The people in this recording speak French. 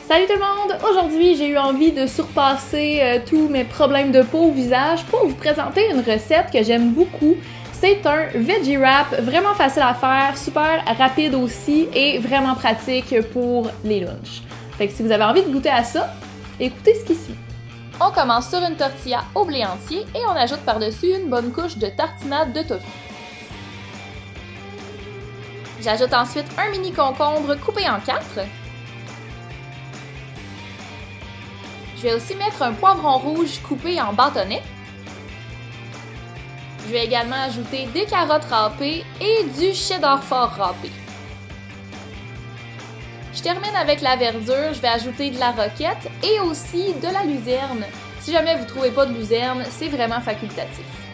Salut tout le monde! Aujourd'hui, j'ai eu envie de surpasser tous mes problèmes de peau au visage pour vous présenter une recette que j'aime beaucoup. C'est un veggie wrap, vraiment facile à faire, super rapide aussi et vraiment pratique pour les lunchs. Fait que si vous avez envie de goûter à ça, écoutez ce qui suit. On commence sur une tortilla au blé entier et on ajoute par-dessus une bonne couche de tartinade de tofu. J'ajoute ensuite un mini concombre coupé en 4. Je vais aussi mettre un poivron rouge coupé en bâtonnets. Je vais également ajouter des carottes râpées et du cheddar fort râpé. Je termine avec la verdure, je vais ajouter de la roquette et aussi de la luzerne. Si jamais vous ne trouvez pas de luzerne, c'est vraiment facultatif.